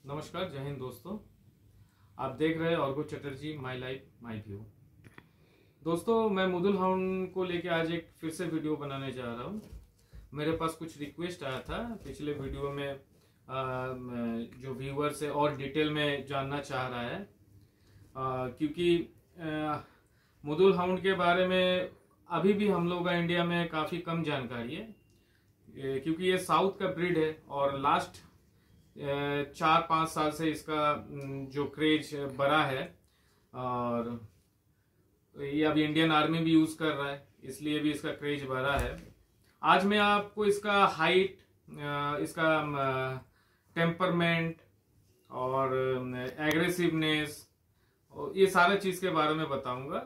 नमस्कार, जय हिंद दोस्तों। आप देख रहे हैं Orgo Chatterjee my life my view. दोस्तों, मैं मुदुल हाउंड को लेके आज एक फिर से वीडियो बनाने जा रहा हूँ। मेरे पास कुछ रिक्वेस्ट आया था पिछले वीडियो में, जो व्यूअर्स है और डिटेल में जानना चाह रहा है, क्योंकि मुदुल हाउंड के बारे में अभी भी हम लोग का इंडिया में काफ़ी कम जानकारी है, क्योंकि ये साउथ का ब्रीड है और लास्ट 4-5 साल से इसका जो क्रेज बढ़ा है और ये अब इंडियन आर्मी भी यूज कर रहा है, इसलिए भी इसका क्रेज बढ़ा है। आज मैं आपको इसका हाइट, इसका टेम्परमेंट और एग्रेसिवनेस और ये सारे चीज के बारे में बताऊंगा।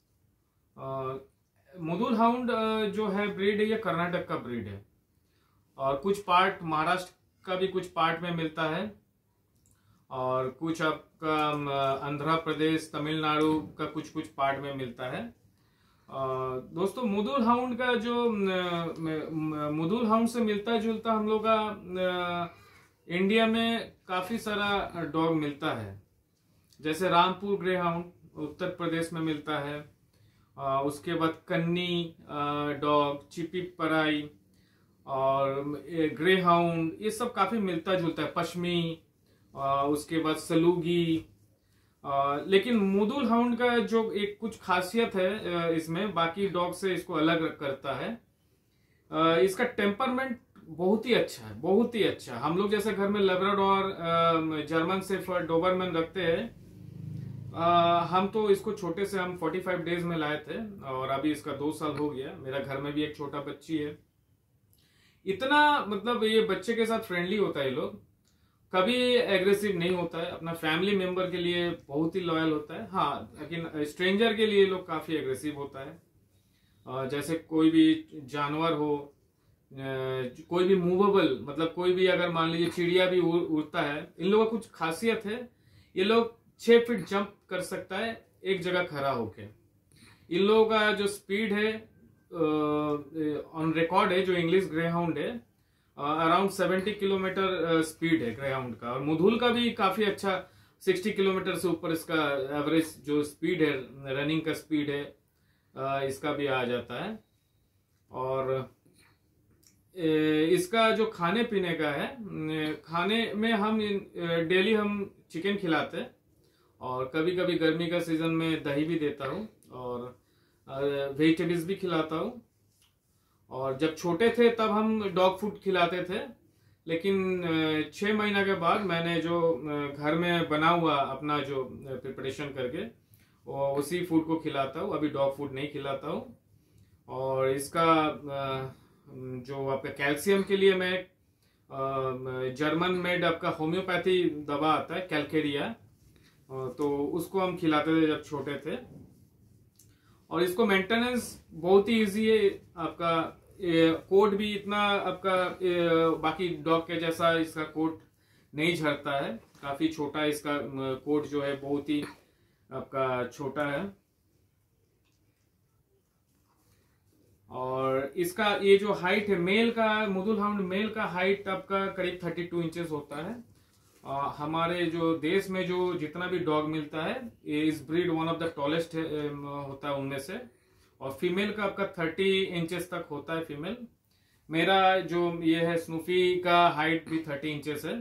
मुदुल हाउंड जो है ब्रीड है, ये कर्नाटक का ब्रीड है और कुछ पार्ट महाराष्ट्र का भी कुछ पार्ट में मिलता है और कुछ आपका आंध्र प्रदेश, तमिलनाडु का कुछ कुछ पार्ट में मिलता है। दोस्तों, मुदुल हाउंड का जो मुदुल हाउंड से मिलता जुलता हम लोग का इंडिया में काफी सारा डॉग मिलता है, जैसे रामपुर ग्रे हाउंड उत्तर प्रदेश में मिलता है। उसके बाद कन्नी डॉग, चिपी पराई और ग्रे हाउंड, ये सब काफी मिलता जुलता है। पश्मी, उसके बाद सलूगी। लेकिन मुदुल हाउंड का जो एक कुछ खासियत है इसमें, बाकी डॉग से इसको अलग करता है, इसका टेम्परमेंट बहुत ही अच्छा है, बहुत ही अच्छा। हम लोग जैसे घर में लेब्राडोर, जर्मन शेफर्ड, डोबरमैन रखते हैं। हम तो इसको छोटे से हम 45 डेज में लाए थे और अभी इसका 2 साल हो गया। मेरा घर में भी एक छोटा बच्ची है। इतना मतलब ये बच्चे के साथ फ्रेंडली होता है, ये लोग कभी एग्रेसिव नहीं होता है, अपना फैमिली मेंबर के लिए बहुत ही लॉयल होता है। हाँ, लेकिन स्ट्रेंजर के लिए लोग काफी एग्रेसिव होता है। जैसे कोई भी जानवर हो, कोई भी मूवेबल, मतलब कोई भी अगर मान लीजिए चिड़िया भी उड़ता है, इन लोगों का कुछ खासियत है, ये लोग 6 फीट जंप कर सकता है एक जगह खड़ा होके। इन लोगों का जो स्पीड है ऑन रिकॉर्ड है, जो इंग्लिश ग्रे हाउंड है, अराउंड 70 किलोमीटर स्पीड है ग्रे हाउंड का। और मुदुल का भी काफी अच्छा 60 किलोमीटर से ऊपर इसका एवरेज जो स्पीड है, रनिंग का स्पीड है, इसका भी आ जाता है। और इसका जो खाने पीने का है, खाने में हम डेली हम चिकन खिलाते हैं और कभी कभी गर्मी का सीजन में दही भी देता हूँ और वेजिटेबल्स भी खिलाता हूँ। और जब छोटे थे तब हम डॉग फूड खिलाते थे, लेकिन 6 महीना के बाद मैंने जो घर में बना हुआ अपना जो प्रिपरेशन करके उसी फूड को खिलाता हूँ। अभी डॉग फूड नहीं खिलाता हूँ। और इसका जो आपका कैल्शियम के लिए मैं जर्मन मेड आपका होम्योपैथी दवा आता है, कैलकेरिया, तो उसको हम खिलाते थे जब छोटे थे। और इसको मेंटेनेंस बहुत ही इजी है। आपका कोट भी इतना आपका बाकी डॉग के जैसा इसका कोट नहीं झड़ता है, काफी छोटा इसका कोट जो है, बहुत ही आपका छोटा है। और इसका ये जो हाइट है मेल का, मुदुल हाउंड मेल का हाइट आपका करीब 32 इंचेस होता है। हमारे जो देश में जो जितना भी डॉग मिलता है, ये इस breed one of the tallest होता है उनमें से। और फीमेल का आपका 30 इंचेस तक होता है फीमेल। मेरा जो ये है स्नूफी का हाइट भी 30 इंचेस है।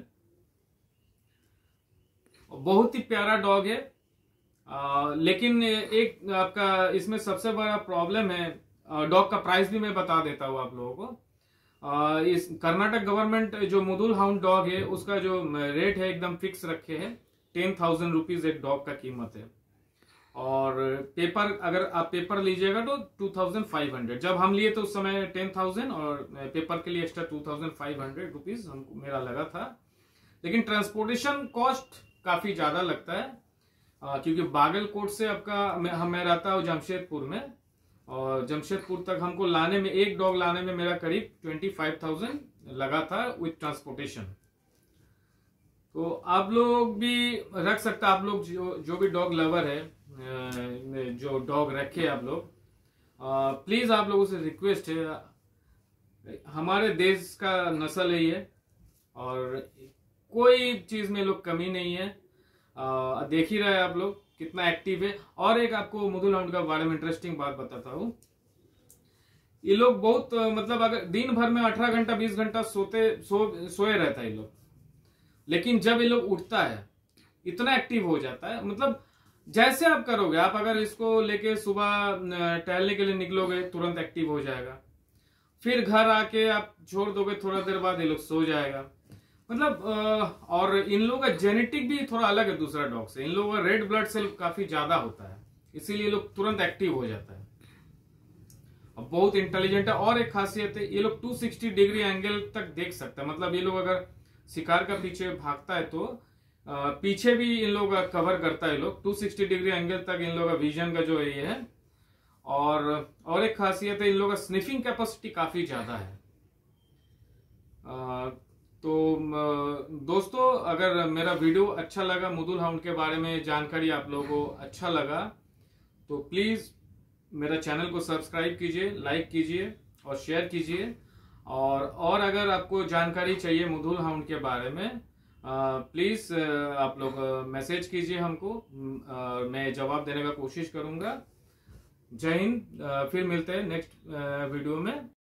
बहुत ही प्यारा डॉग है। लेकिन एक आपका इसमें सबसे बड़ा प्रॉब्लम है, डॉग का प्राइस भी मैं बता देता हूँ आप लोगों को। इस कर्नाटक गवर्नमेंट जो मुदुल हाउंड डॉग है उसका जो रेट है एकदम फिक्स रखे हैं, 10,000 रुपीज एक डॉग का कीमत है। और पेपर, अगर आप पेपर लीजिएगा तो 2,500। जब हम लिए तो उस समय 10,000 और पेपर के लिए एक्स्ट्रा 2,500 रुपीज हमको मेरा लगा था। लेकिन ट्रांसपोर्टेशन कॉस्ट काफी ज्यादा लगता है, क्योंकि बागलकोट से आपका मैं रहता हूँ जमशेदपुर में, और जमशेदपुर तक हमको लाने में, एक डॉग लाने में मेरा करीब 25,000 लगा था विथ ट्रांसपोर्टेशन। तो आप लोग भी रख सकते, आप लोग जो भी डॉग लवर है, जो डॉग रखे आप लोग, प्लीज आप लोगों से रिक्वेस्ट है, हमारे देश का नस्ल है ये और कोई चीज में ये लोग कमी नहीं है। देख ही रहे आप लोग कितना एक्टिव है। और एक आपको मुधुल हाउंड के बारे में इंटरेस्टिंग बात बताता हूँ। ये लोग बहुत मतलब अगर दिन भर में 18 घंटा 20 घंटा सोए रहता है ये लोग, लेकिन जब ये लोग उठता है इतना एक्टिव हो जाता है। मतलब जैसे आप करोगे, आप अगर इसको लेके सुबह टहलने के लिए निकलोगे तुरंत एक्टिव हो जाएगा, फिर घर आके आप छोड़ दोगे थोड़ा देर बाद ये लोग सो जाएगा। मतलब और इन लोगों का जेनेटिक भी थोड़ा अलग है दूसरा डॉग से। इन लोगों का रेड ब्लड सेल काफी ज्यादा होता है, इसीलिए लोग तुरंत एक्टिव हो जाता है। और बहुत इंटेलिजेंट है। और एक खासियत है, ये लोग 260 डिग्री एंगल तक देख सकते हैं। मतलब ये लोग अगर शिकार का पीछे भागता है तो पीछे भी इन लोग कवर करता है। ये लोग 260 डिग्री एंगल तक इन लोग का विजन का जो ये है। और एक खासियत है, इन लोगों का स्निफिंग कैपेसिटी काफी ज्यादा है। तो दोस्तों, अगर मेरा वीडियो अच्छा लगा, मुधुल हाउंड के बारे में जानकारी आप लोगों को अच्छा लगा, तो प्लीज मेरा चैनल को सब्सक्राइब कीजिए, लाइक कीजिए और शेयर कीजिए। और अगर आपको जानकारी चाहिए मुधुल हाउंड के बारे में, प्लीज आप लोग मैसेज कीजिए हमको, मैं जवाब देने का कोशिश करूंगा। जय हिंद। फिर मिलते हैं नेक्स्ट वीडियो में।